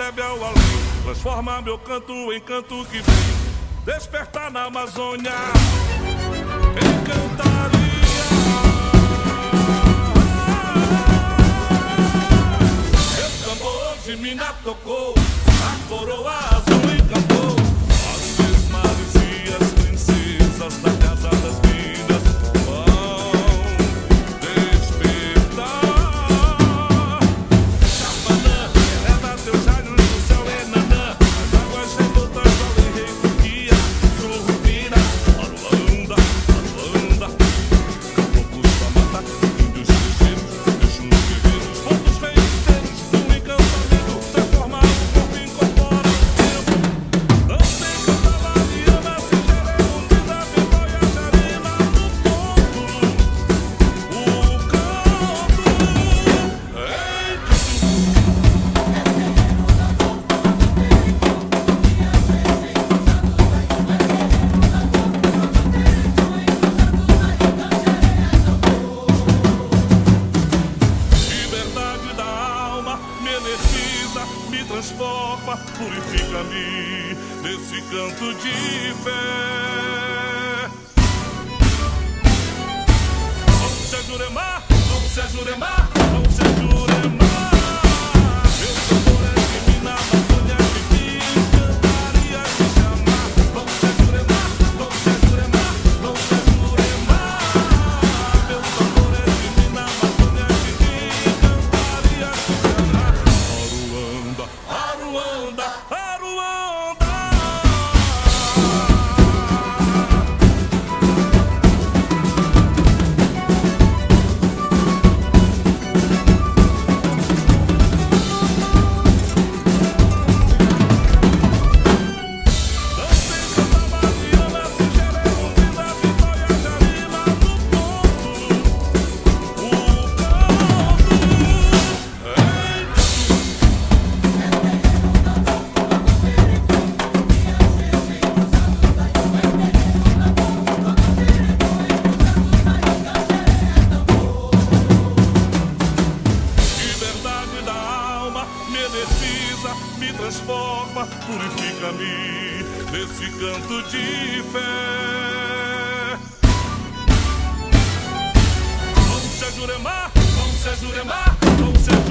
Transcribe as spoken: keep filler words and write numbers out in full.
leve ao além. Transforma meu canto em canto que vem despertar na Amazônia. Encantaria. Meu tambor de mina tocou, a coroa azul encantou. As desmares e as princesas da casa das minas vão despertar. Xapanã, eleva teus raios no céu, Enanã. As águas revoltas ao rei Turquia. Surupira, Aruanda, Aruanda. Caboclos da mata, índios ligeiros, deixam-nos guerreiros, pontos feiticeiros, num encantamento, transformar o corpo, incorpora o tempo. Dancem, canta, Mariana, Singela, Erundina, Vitória, Jarina, no ponto. O canto, ei, liberdade da alma, me energiza, me transforma, purifica-me nesse canto de fé. Vamos se Jurema, vamos se Jurema, vamos se Jurema. Meu tambor é de mina, Amazônia que me encantaria te chamar. Vamos se Jurema, vamos se Jurema, vamos se Jurema. Meu tambor é de mina, Amazônia que me encantaria te chamar. Aruanda, Aruanda, Aruanda. Dancem, canta, Mariana, Singela, Erundina, Vitória, Jarina, no ponto. O canto, ei, liberdade da alma, me energiza, me transforma, purifica-me nesse canto de fé. Vamos se Jurema, vamos se Jurema, vamos se